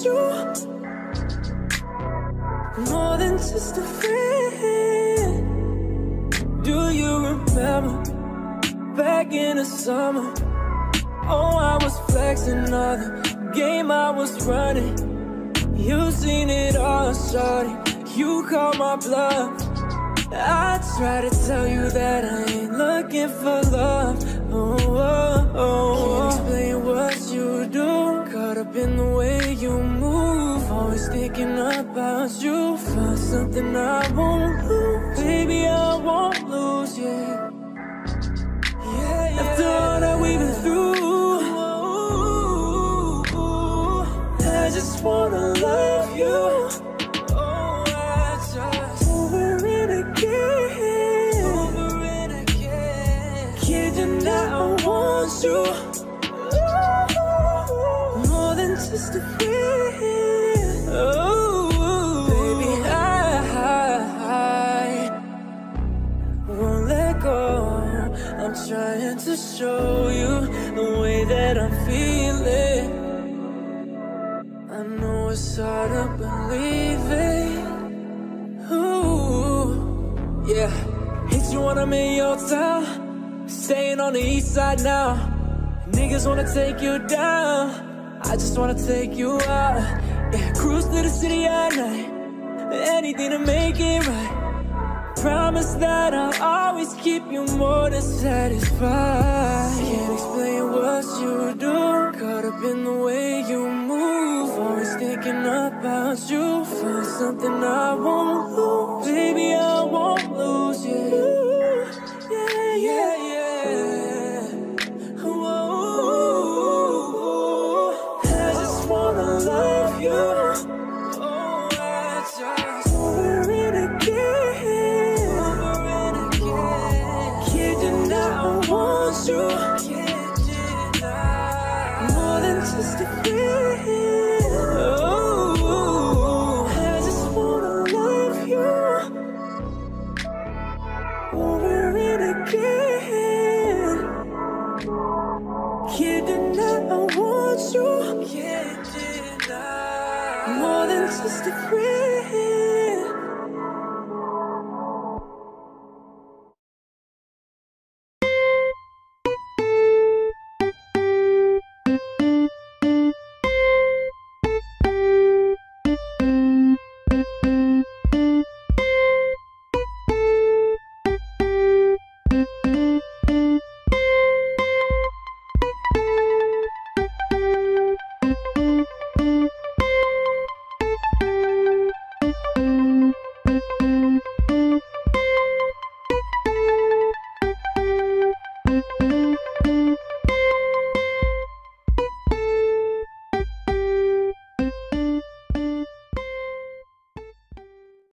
you. More than just a friend. Do you remember back in the summer? Oh, I was flexing all the game I was running. You seen it all, shawty. You called my bluff. I try to tell you that I ain't looking for love. Oh, oh, oh. Can't explain what you do. Caught up in the way you move. Always thinking about you. Found something I won't lose. Baby, I won't lose you. Yeah, yeah. After all that we've been through, I just wanna love you. Oh, I just over and again, over and again. Kid, you know I want you. More than just a friend. Oh, baby, I won't let go. I'm trying to show you the way that I'm feeling. I know it's hard to believe it. Ooh, yeah. Hit you when I'm in your town. Staying on the east side now. Niggas wanna take you down. I just wanna take you out. Yeah, cruise to the city at night. Anything to make it right. Promise that I'll always keep you more than satisfied. Can't explain what you do. Caught up in the way you move. Always thinking about you. Found something I won't lose. Baby, I won't lose you. Yeah, yeah, yeah. Whoa, I just wanna love you. Oh, I just over and again, over and again. Kid, you know I want you. Can't deny. More than just a friend. Oh, I just wanna love you. Over and again. Kid, you know I want you. Can't deny. More than just a friend.